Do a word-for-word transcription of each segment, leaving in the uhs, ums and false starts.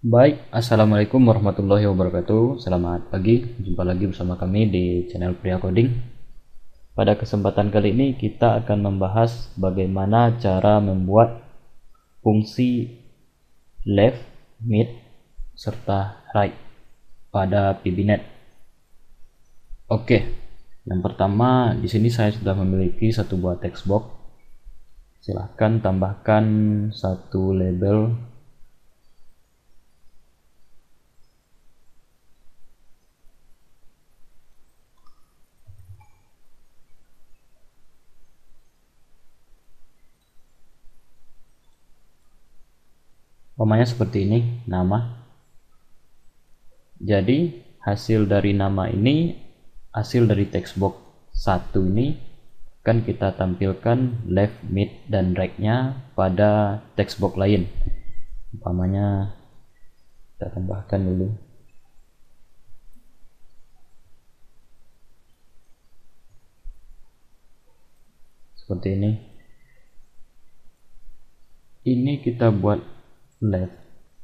Baik, Assalamualaikum warahmatullahi wabarakatuh. Selamat pagi, jumpa lagi bersama kami di channel Pria Coding. Pada kesempatan kali ini kita akan membahas bagaimana cara membuat fungsi left, mid, serta right pada P B net. Oke, yang pertama di sini saya sudah memiliki satu buah text box. Silahkan tambahkan satu label namanya seperti ini, nama. Jadi hasil dari nama ini, hasil dari text box satu ini akan kita tampilkan left, mid, dan right nya pada text box lain. Umpamanya kita tambahkan dulu seperti ini. Ini kita buat left,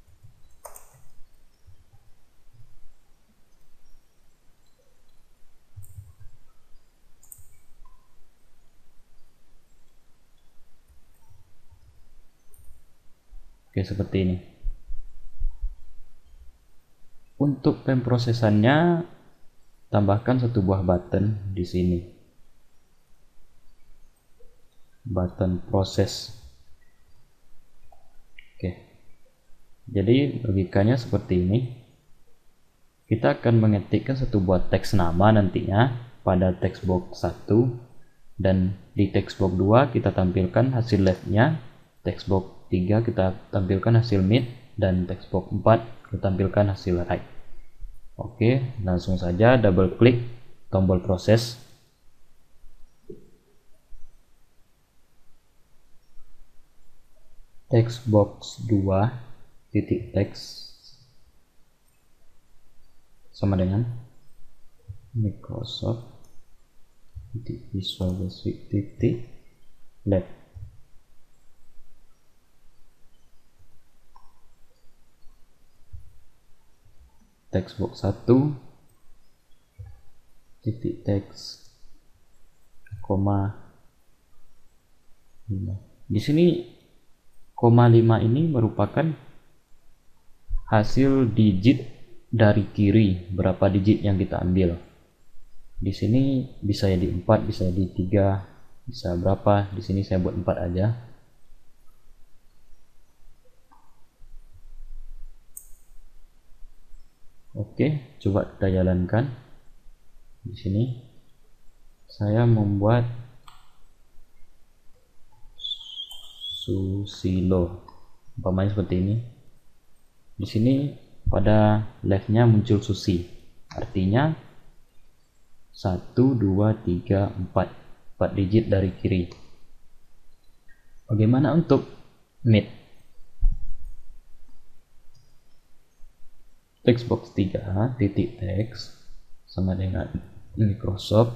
oke seperti ini. Untuk pemrosesannya tambahkan satu buah button di sini, button proses. Oke. Jadi logikanya seperti ini. Kita akan mengetikkan satu buah teks nama nantinya pada text box satu, dan di text box dua kita tampilkan hasil left-nya, text box tiga kita tampilkan hasil mid, dan text box empat kita tampilkan hasil right. Oke, langsung saja double klik tombol proses. Text box dua titik teks sama dengan Microsoft titik Visual Basic titik lab. Text box satu titik teks koma lima. Di sini koma lima ini merupakan hasil digit dari kiri, berapa digit yang kita ambil. Di sini bisa jadi empat, bisa jadi tiga, bisa berapa. Di sini saya buat empat aja. Oke, coba kita jalankan. Di sini saya membuat Susilo, umpamanya seperti ini. Di sini pada left-nya muncul Susi, artinya satu, dua, tiga, empat, empat digit dari kiri. Bagaimana untuk mid? Text box tiga titik teks sama dengan Microsoft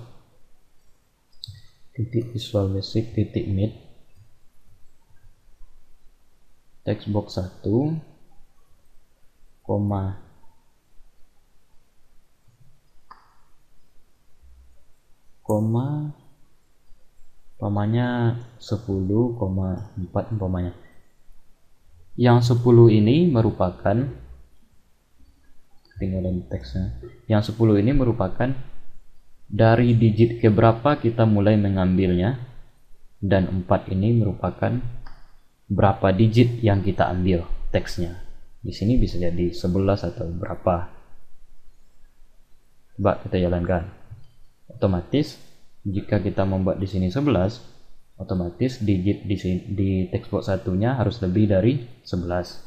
titik Visual Basic titik mid. Text box satu koma koma umpamanya sepuluh koma empat umpamanya. Yang sepuluh ini merupakan tinggalan teksnya. Yang sepuluh ini merupakan dari digit keberapa kita mulai mengambilnya, dan empat ini merupakan berapa digit yang kita ambil teksnya. Di sini bisa jadi sebelas atau berapa. Coba kita jalankan. Otomatis jika kita membuat di sini sebelas, otomatis digit di sini, di text box satunya harus lebih dari sebelas.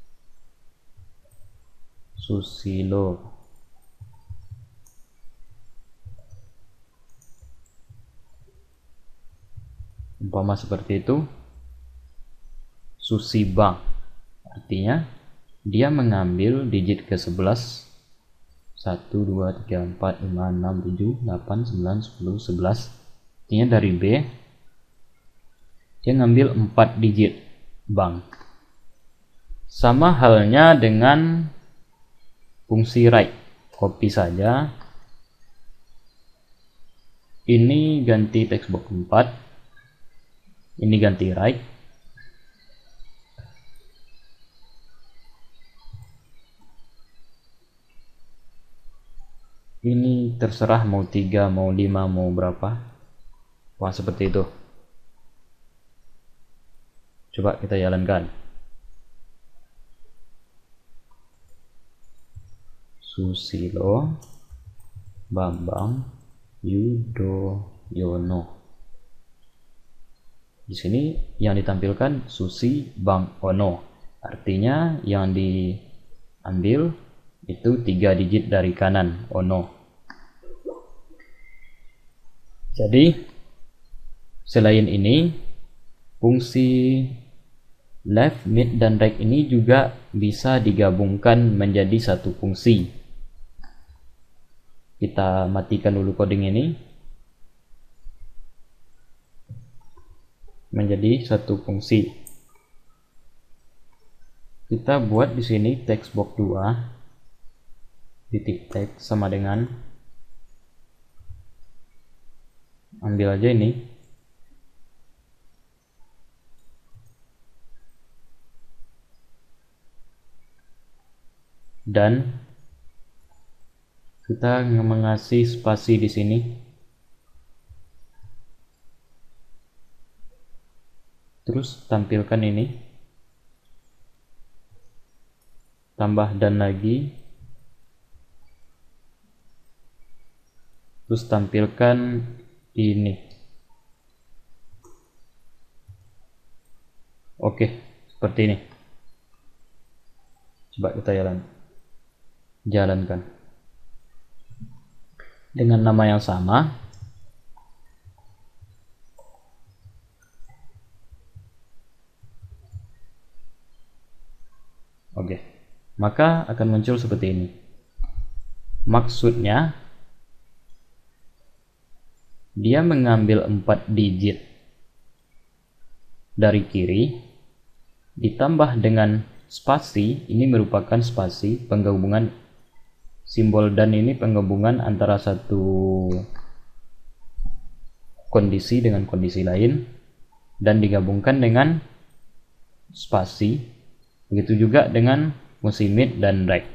Susilo. Umpama seperti itu. Susiba, artinya dia mengambil digit ke sebelas, satu, dua, tiga, empat, lima, enam, tujuh, delapan, sembilan, sepuluh, sebelas. Artinya dari B dia ngambil empat digit bank. Sama halnya dengan fungsi write, copy saja. Ini ganti text box empat, ini ganti write. Ini terserah mau tiga, mau lima, mau berapa. Wah, seperti itu. Coba kita jalankan. Susilo Bambang Yudhoyono. Di sini yang ditampilkan Susi Bang Ono. Artinya yang diambil itu tiga digit dari kanan, Ono. Jadi selain ini, fungsi left, mid, dan right ini juga bisa digabungkan menjadi satu fungsi. Kita matikan dulu coding ini. Menjadi satu fungsi. Kita buat di sini text box dua titik text sama dengan, ambil aja ini, dan kita mengasih spasi di sini. Terus tampilkan ini, tambah dan lagi, terus tampilkan ini. Oke, seperti ini. Coba kita jalan jalankan dengan nama yang sama. Oke, maka akan muncul seperti ini. Maksudnya dia mengambil empat digit dari kiri ditambah dengan spasi. Ini merupakan spasi penggabungan simbol dan ini penggabungan antara satu kondisi dengan kondisi lain dan digabungkan dengan spasi. Begitu juga dengan fungsi mid dan right.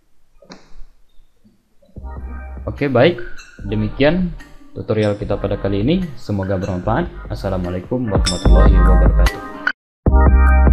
Oke, baik, demikian tutorial kita pada kali ini. Semoga bermanfaat. Assalamualaikum warahmatullahi wabarakatuh.